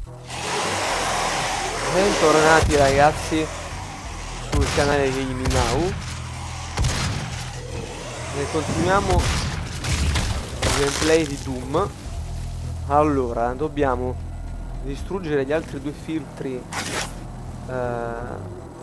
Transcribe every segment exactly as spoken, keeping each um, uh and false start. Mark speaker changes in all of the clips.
Speaker 1: Bentornati ragazzi sul canale Gaming Now. E continuiamo il gameplay di Doom. Allora, dobbiamo distruggere gli altri due filtri uh,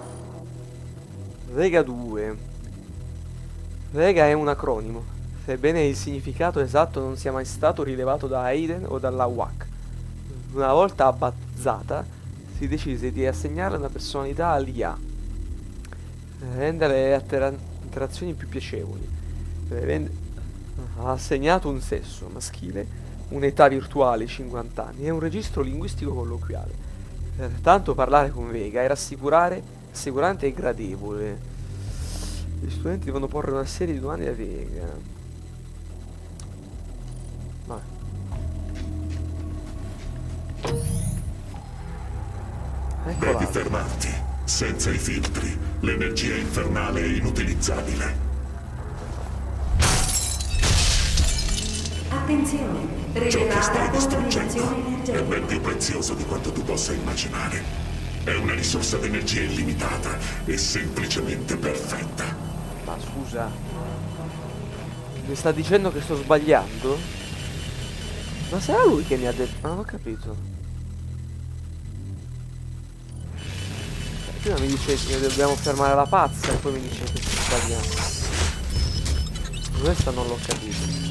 Speaker 1: Vega due. Vega è un acronimo, sebbene il significato esatto non sia mai stato rilevato da Aiden o dalla W A C. Una volta abbazzata si decise di assegnare una personalità all'I A, rendere le altera- interazioni più piacevoli. Rend- ha assegnato un sesso maschile, un'età virtuale, cinquanta anni, e un registro linguistico colloquiale. Pertanto parlare con Vega era assicurare, assicurante e gradevole. Gli studenti devono porre una serie di domande a Vega. Vabbè. Eccola.
Speaker 2: Devi fermarti. Senza i filtri, l'energia infernale è inutilizzabile.
Speaker 3: Attenzione,
Speaker 2: Ciò che stai
Speaker 3: rilevata
Speaker 2: distruggendo
Speaker 3: contaminazione
Speaker 2: è
Speaker 3: energetica.
Speaker 2: ben più prezioso di quanto tu possa immaginare. È una risorsa d'energia illimitata e semplicemente perfetta.
Speaker 1: Ma scusa, mi sta dicendo che sto sbagliando? Ma sarà lui che mi ha detto? Non ho capito. Prima mi dice che dobbiamo fermare la pazza e poi mi dice che sto sbagliando. Questa non l'ho capito.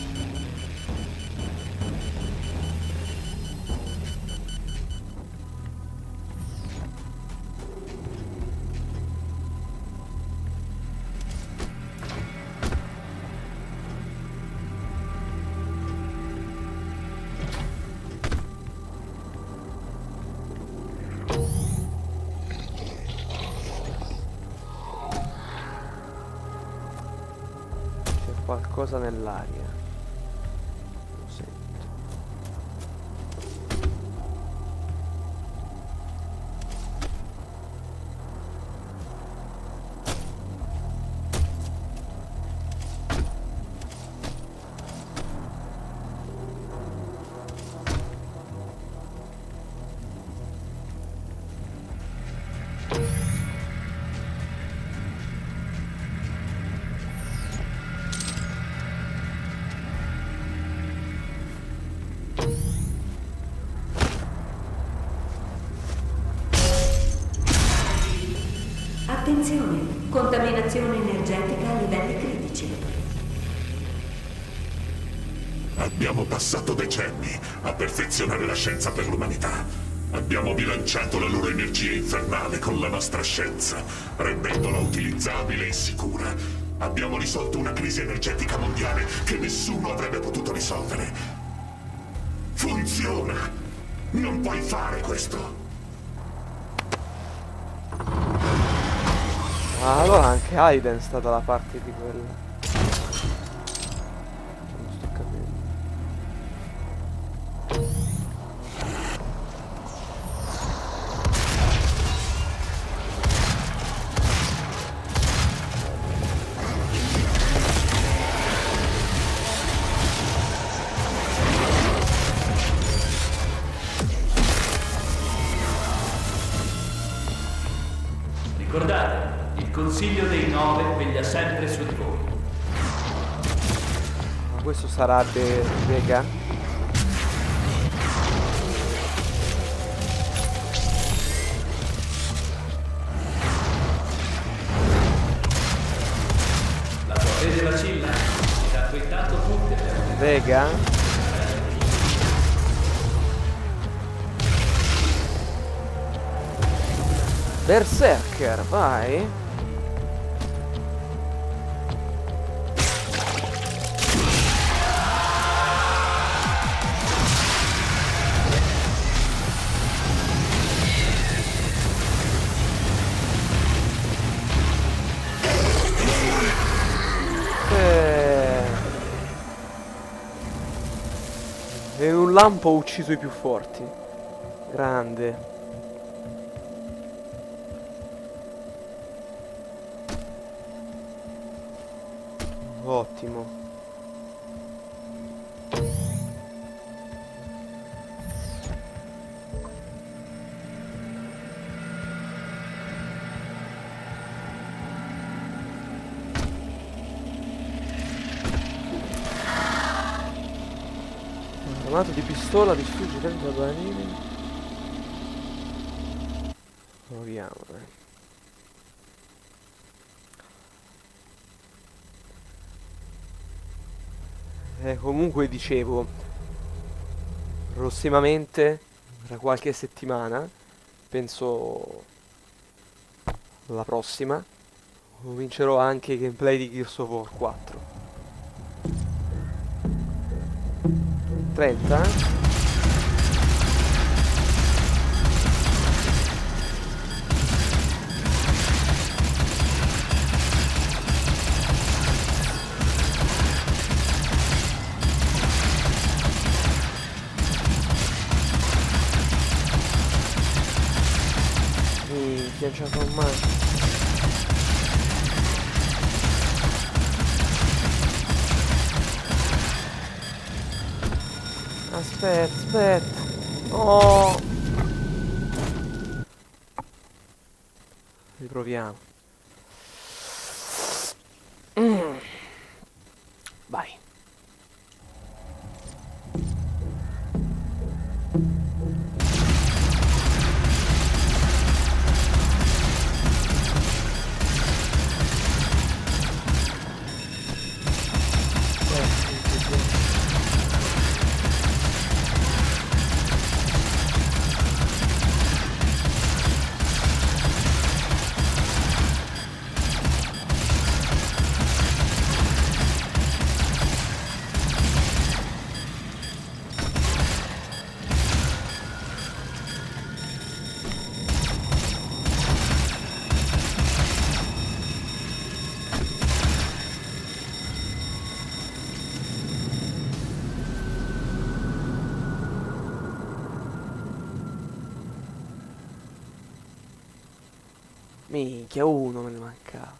Speaker 1: Qualcosa nell'aria. Lo sento.
Speaker 3: Attenzione, contaminazione energetica a livelli critici.
Speaker 2: Abbiamo passato decenni a perfezionare la scienza per l'umanità. Abbiamo bilanciato la loro energia infernale con la nostra scienza, rendendola utilizzabile e sicura. Abbiamo risolto una crisi energetica mondiale che nessuno avrebbe potuto risolvere. Funziona! Non puoi fare questo!
Speaker 1: Ah, allora anche Aiden sta dalla parte di quella. Non sto capendo.
Speaker 4: Ricordate, il Consiglio dei Nove veglia sempre su di voi.
Speaker 1: Ma questo sarebbe Vega?
Speaker 4: La tua fede vacilla, intanto intanto tutte le
Speaker 1: Vega? Berserker, vai. Eh. E un lampo ha ucciso i più forti. Grande. Ottimo. Armato di pistola distrugge trenta panini. Proviamo, dai. Eh, comunque dicevo, prossimamente, tra qualche settimana, penso la prossima, comincerò anche i gameplay di Gears of War quattro. trenta? Minchia, non ce la fa mai. Aspetta, aspetta. Oh. Riproviamo. Mm. Vai. Minchia, uno me ne mancava.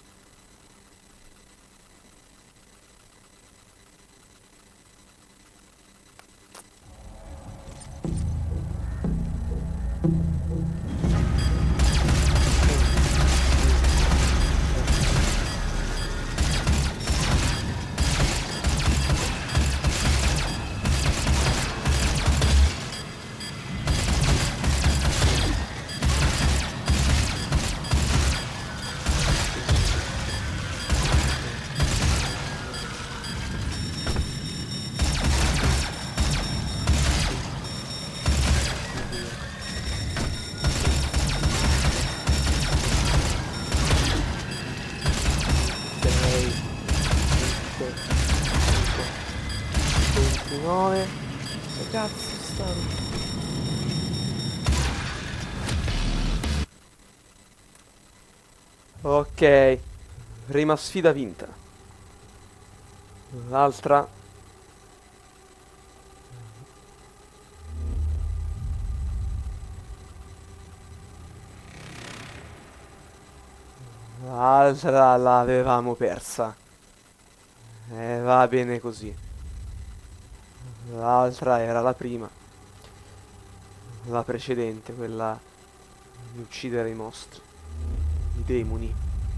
Speaker 1: ventinove. Che cazzo stanno? Ok, prima sfida vinta. L'altra. L'altra l'avevamo persa. E va bene così. L'altra era la prima. La precedente, quella di uccidere i mostri. I demoni.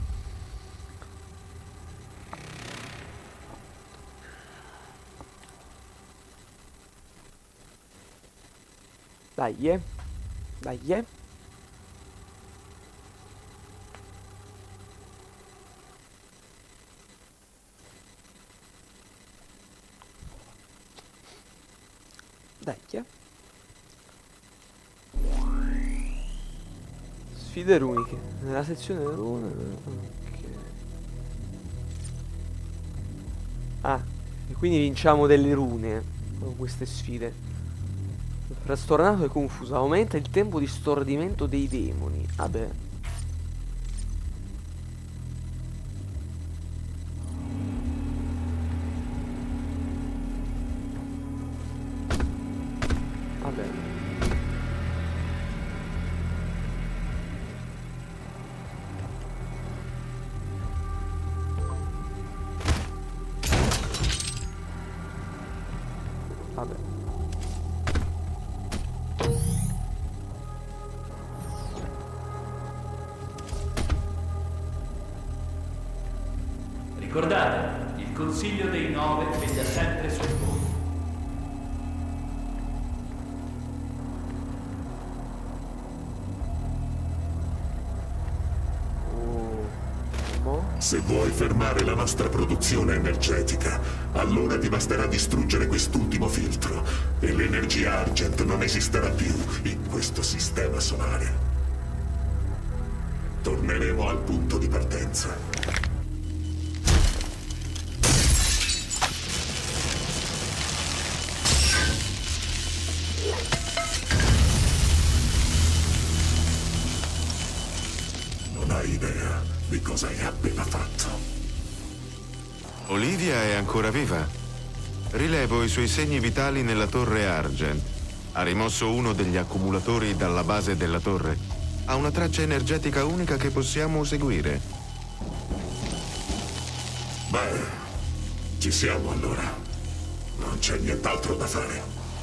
Speaker 1: Dai, eh. Dai, eh. Dai, eh. Sfide runiche. Nella sezione rune. Ok. Ah, e quindi vinciamo delle rune con queste sfide. Frastornato e confuso. Aumenta il tempo di stordimento dei demoni. Vabbè. Vabbè. Vabbè.
Speaker 4: Ricordate, il Consiglio dei Nove veglia sempre sul voi.
Speaker 2: Se vuoi fermare la nostra produzione energetica, allora ti basterà distruggere quest'ultimo filtro e l'energia Argent non esisterà più in questo sistema solare. Torneremo al punto di partenza. Non hai idea di cosa hai appena fatto.
Speaker 5: Olivia è ancora viva. Rilevo i suoi segni vitali nella torre Argent. Ha rimosso uno degli accumulatori dalla base della torre. Ha una traccia energetica unica che possiamo seguire.
Speaker 2: Beh, ci siamo allora. Non c'è nient'altro da fare.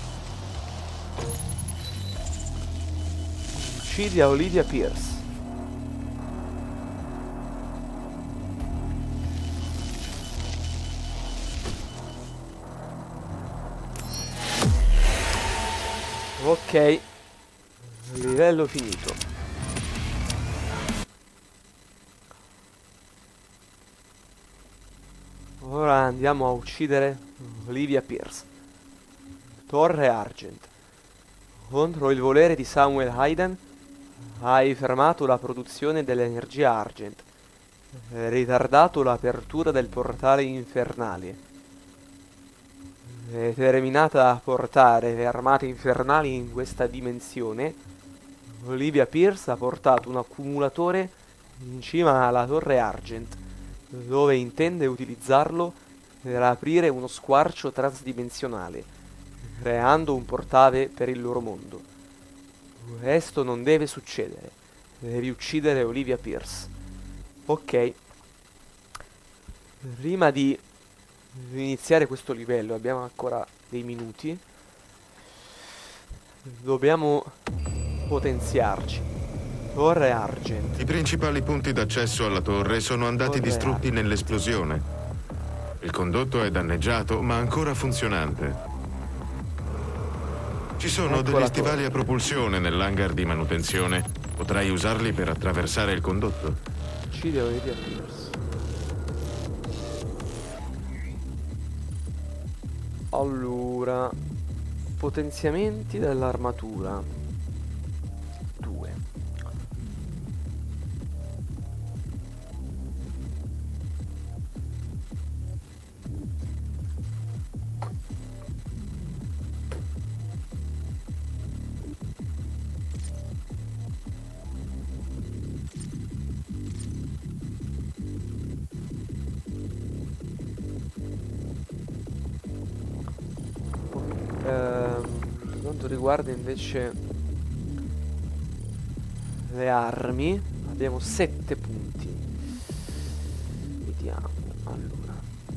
Speaker 1: Uccidi a Olivia Pierce. Ok, livello finito. Ora andiamo a uccidere Olivia Pierce. Torre Argent. Contro il volere di Samuel Hayden hai fermato la produzione dell'energia Argent, ritardato l'apertura del portale infernale, determinata a portare le armate infernali in questa dimensione. Olivia Pierce ha portato un accumulatore in cima alla torre Argent, dove intende utilizzarlo per aprire uno squarcio transdimensionale, creando un portale per il loro mondo. Questo non deve succedere. Devi uccidere Olivia Pierce. Ok. Prima di iniziare questo livello, abbiamo ancora dei minuti, dobbiamo potenziarci. Torre Argent.
Speaker 5: I principali punti d'accesso alla torre sono andati
Speaker 1: Torre
Speaker 5: distrutti
Speaker 1: Argent.
Speaker 5: nell'esplosione. Il condotto è danneggiato, ma ancora funzionante. Ci sono
Speaker 1: Ecco
Speaker 5: degli
Speaker 1: la
Speaker 5: stivali
Speaker 1: torre.
Speaker 5: a propulsione nell'hangar di manutenzione. Potrai usarli per attraversare il condotto.
Speaker 1: Uccide Olivia Pierce. Allora, potenziamenti dell'armatura due. Ehm, per quanto riguarda invece le armi, abbiamo sette punti. Vediamo, allora.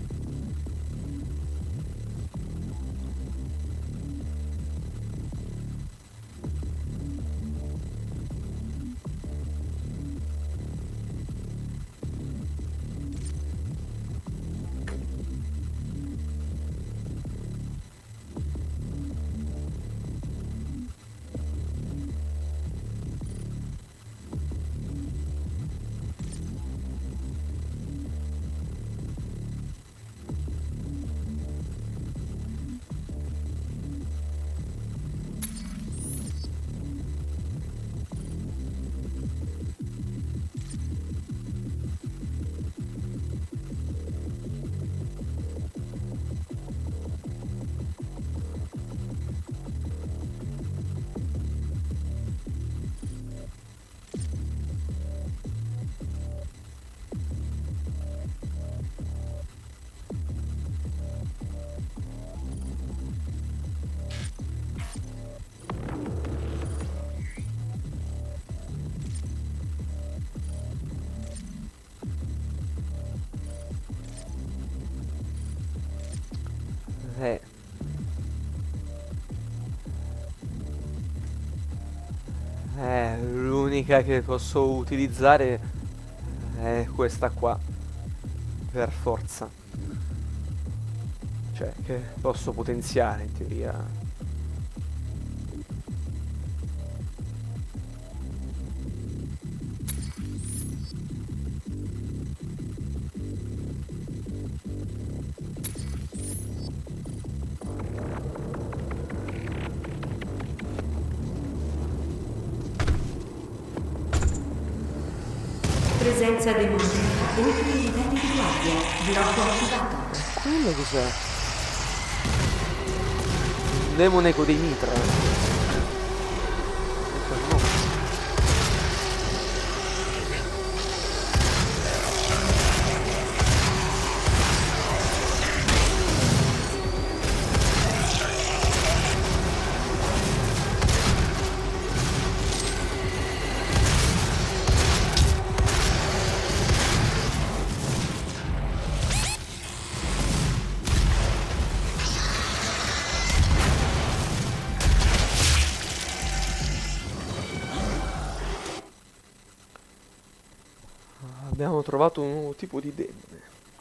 Speaker 1: Eh. Eh, l'unica che posso utilizzare è questa qua, per forza. Cioè, che posso potenziare in teoria.
Speaker 3: Presenza demoniaca oltre i livelli di guardia. Blocco attivato.
Speaker 1: Quello cos'è? Un demone con dei mitra. Ecco il nome. Abbiamo trovato un nuovo tipo di demone.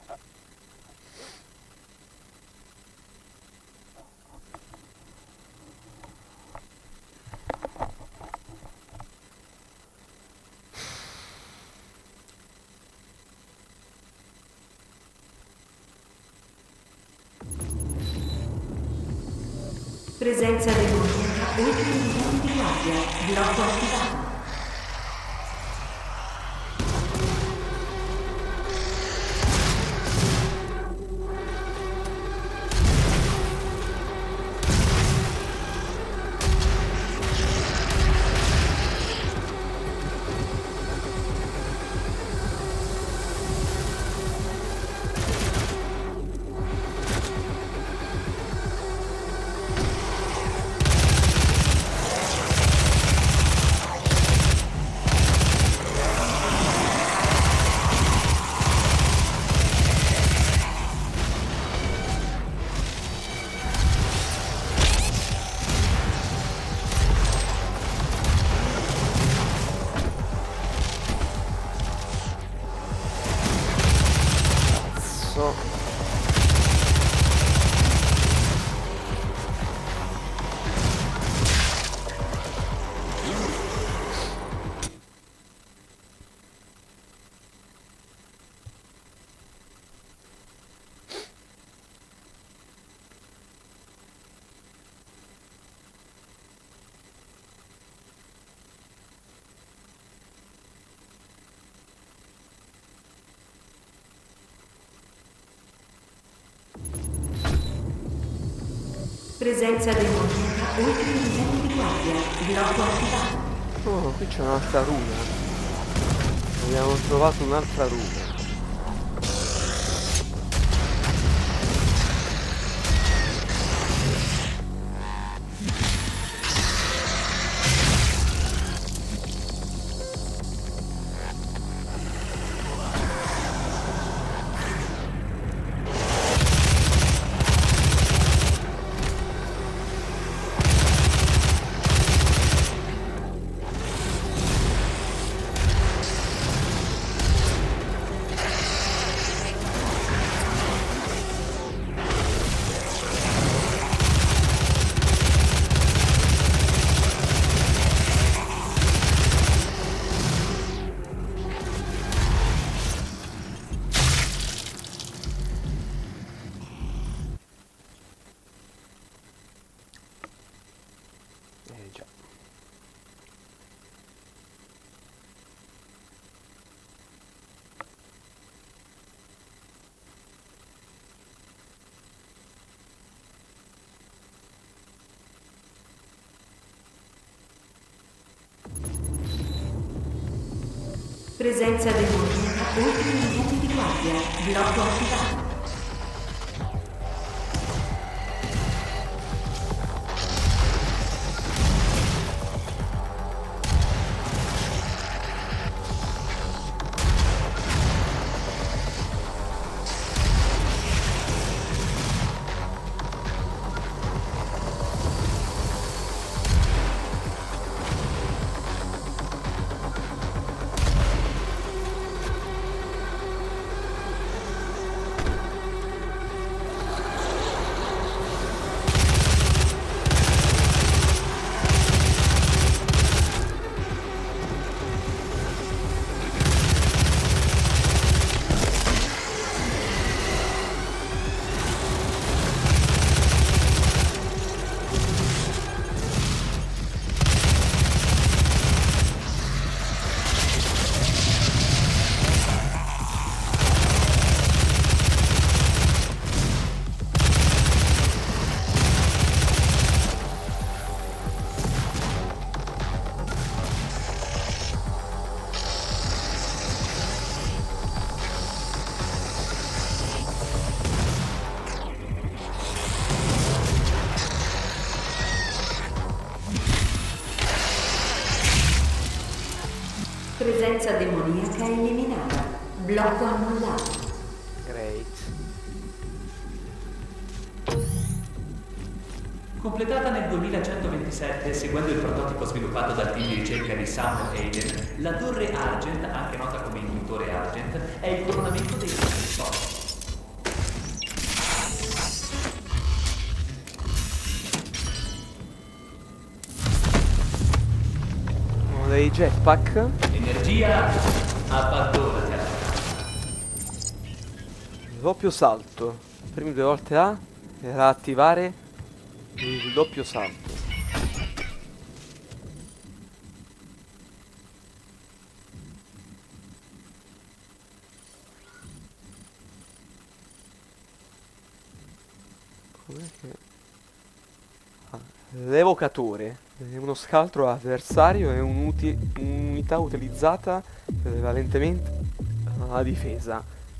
Speaker 3: Presenza demoniaca oltre i livelli di guardia. Blocco attivato. Presenza demoniaca oltre i livelli di guardia. Blocco attivato.
Speaker 1: Oh, qui c'è un'altra runa. Abbiamo trovato un'altra runa. Eh già.
Speaker 3: Presenza demoniaca oltre i livelli di guardia. Blocco attivato. Presenza demoniaca eliminata. Blocco annullato.
Speaker 1: Great.
Speaker 4: Completata nel duemilacentoventisette, seguendo il prototipo sviluppato dal team di ricerca di Sam Hayden, la torre Argent, anche nota come induttore Argent, è il coronamento dei storici.
Speaker 1: Uno dei jetpack.
Speaker 4: Energia, abbandonatela.
Speaker 1: Doppio salto. Premi due volte A per attivare il doppio salto. Com'è che... Ah, l'evocatore. È uno scaltro avversario e un'uti- un'unità utilizzata prevalentemente alla difesa.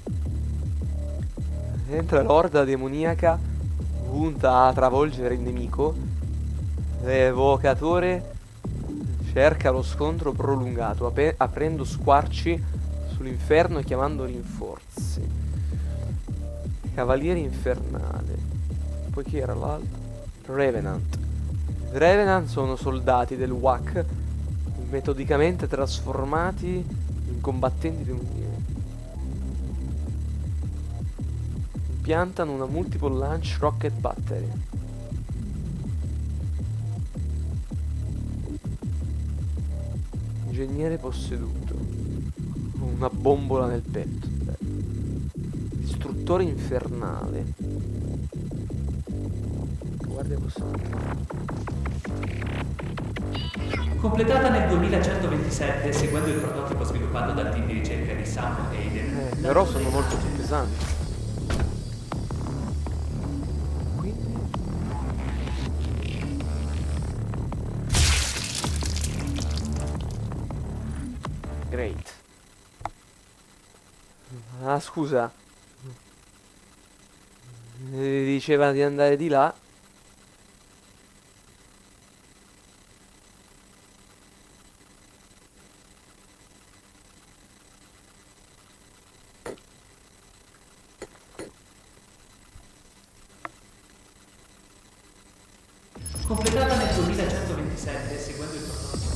Speaker 1: Mentre l'orda demoniaca punta a travolgere il nemico, l'evocatore cerca lo scontro prolungato, ap- aprendo squarci sull'inferno e chiamando rinforzi. Cavaliere infernale. Poi chi era l'altro? Revenant. I Revenant sono soldati del W A C metodicamente trasformati in combattenti demoniaci. Impiantano una multiple launch rocket battery. Ingegnere posseduto. Con una bombola nel petto. Bello. Distruttore infernale. Guardia costante.
Speaker 4: Completata nel duemilacentoventisette, seguendo il prototipo sviluppato dal team di ricerca di Sam Hayden.
Speaker 1: Eh, però sono molto più pesanti. Quindi... Great. Ah, scusa. Mi diceva di andare di là.
Speaker 4: Completata nel duemilacentoventisette, seguendo il prototipo.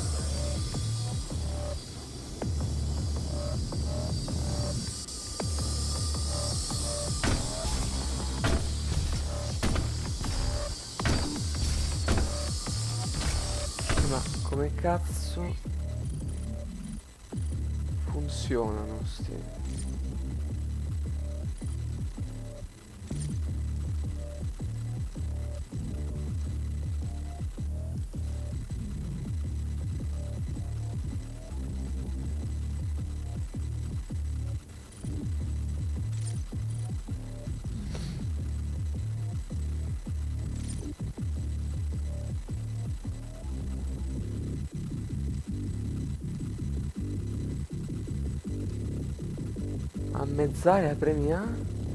Speaker 1: Ma come cazzo funzionano sti? A mezz'aria premi A?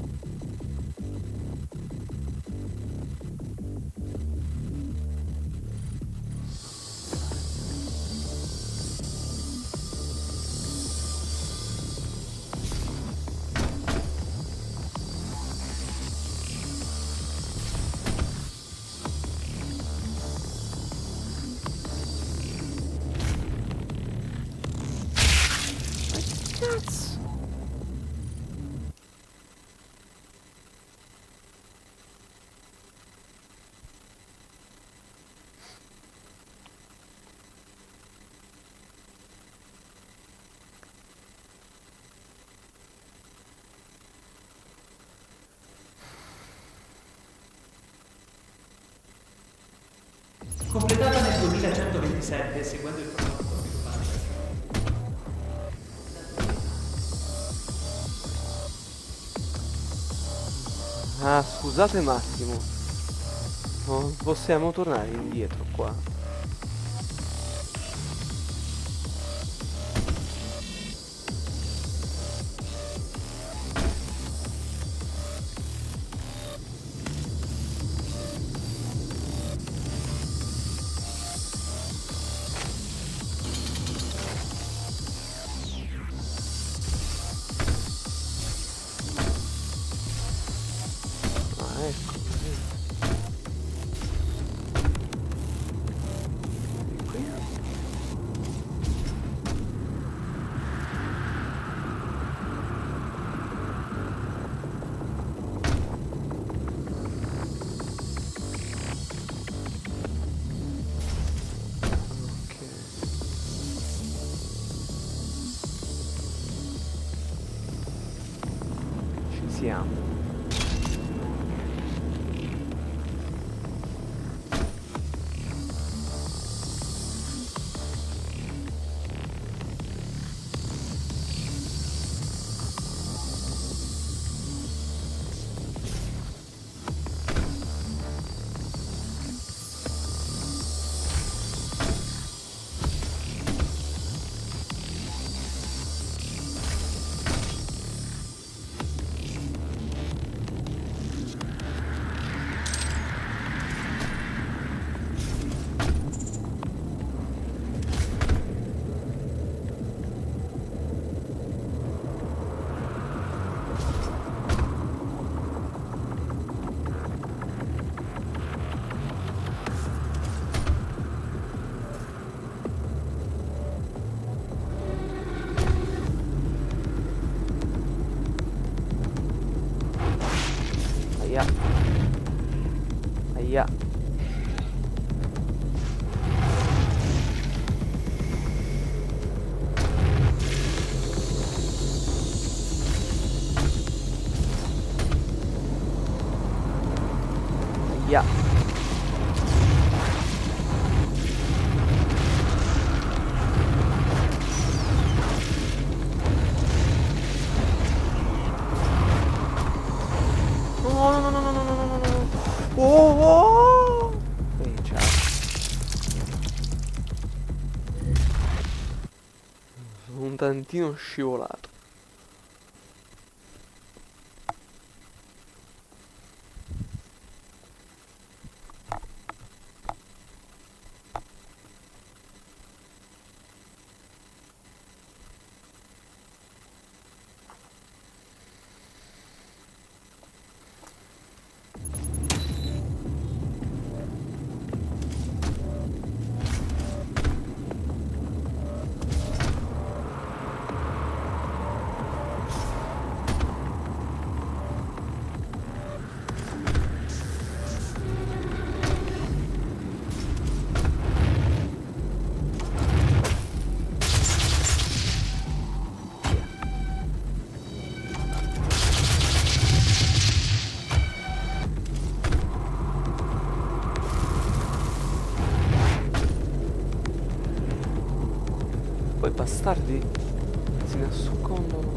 Speaker 1: Ma che cazzo?
Speaker 4: Completata nel duemilacentoventisette, seguendo il prototipo sviluppato.
Speaker 1: Ah, scusate un attimo. Non possiamo tornare indietro qua. siamo. Aia. Aia. Aia. No, no, no, no, no, no, no, no, no. Oh, oh. Ehi, ciao. Sono un tantino scivolato. Poi bastardi si nascondono.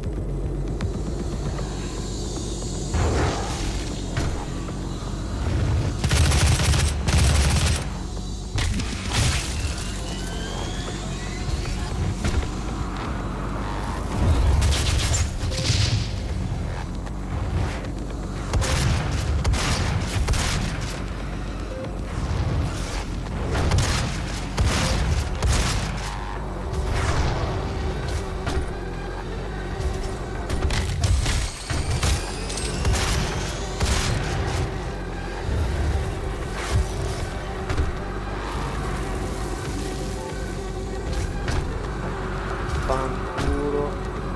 Speaker 1: Fanculo.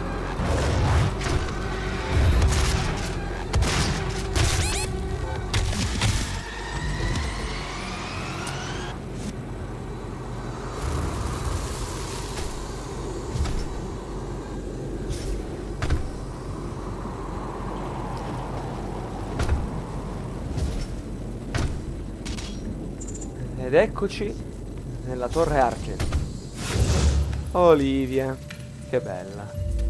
Speaker 1: Ed eccoci nella torre Argent. Olivia, che bella.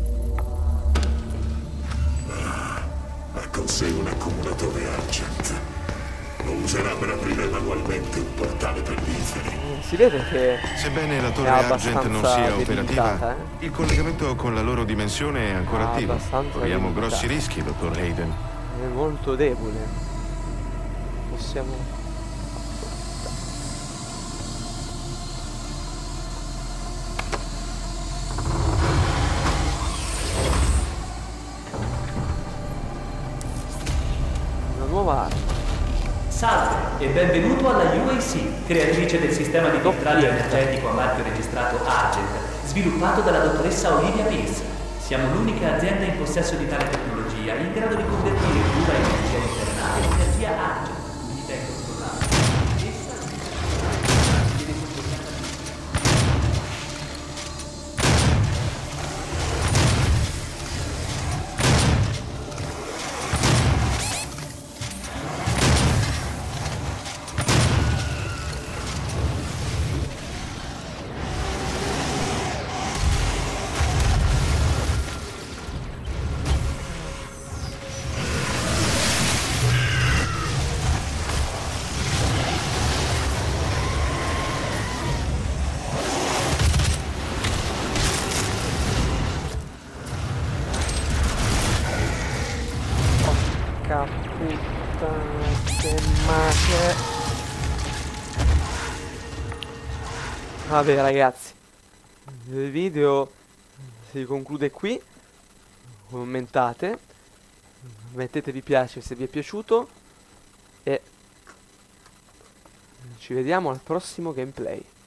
Speaker 2: Ha con sé un accumulatore Argent. Lo userà per aprire manualmente un portale per gli inferi.
Speaker 1: Eh, Si vede che
Speaker 5: Sebbene la torre
Speaker 1: è
Speaker 5: Argent non
Speaker 1: abbastanza
Speaker 5: sia operativa,
Speaker 1: debilitata, eh?
Speaker 5: il collegamento con la loro dimensione è ancora
Speaker 1: Ah,
Speaker 5: attivo.
Speaker 1: abbastanza
Speaker 5: Corriamo
Speaker 1: debilitata.
Speaker 5: grossi rischi, dottor Hayden.
Speaker 1: È molto debole. Possiamo... Una nuova arma.
Speaker 4: Salve e benvenuto alla U A C, creatrice del sistema di filtraggio energetico a marchio registrato Argent, sviluppato dalla dottoressa Olivia Pierce. Siamo l'unica azienda in possesso di tale tecnologia in grado di convertire pura energia infernale in energia Argent, unita e controllata. Essa viene controllata.
Speaker 1: porca puttana, che mace. Vabbè ragazzi, il video si conclude qui. Commentate, mettete mi piace se vi è piaciuto e ci vediamo al prossimo gameplay.